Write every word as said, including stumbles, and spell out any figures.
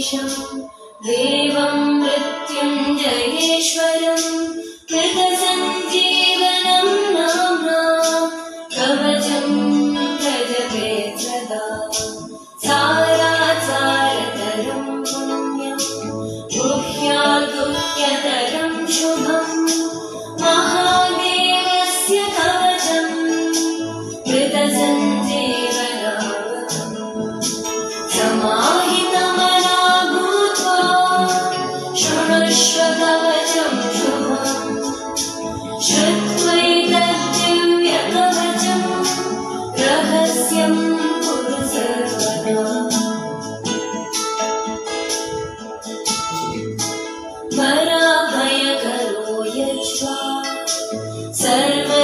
देवं मृत्युञ्जयेश्वरं कृतसञ्जीवनं नाम्ना कवचं प्रजते सदा सारासारतरं पुण्यं गुह्याद्गुह्यतरं शुभं महादेवस्य कवचं कृतसञ्जीवनावतम् समाहितमना भूत्वा शृणुष्व कवचं शुभम् श्रुत्वैतद्दिव्यकवचं रहस्यं कुरु सर्वदा पराभयकरो यज्वा सर्व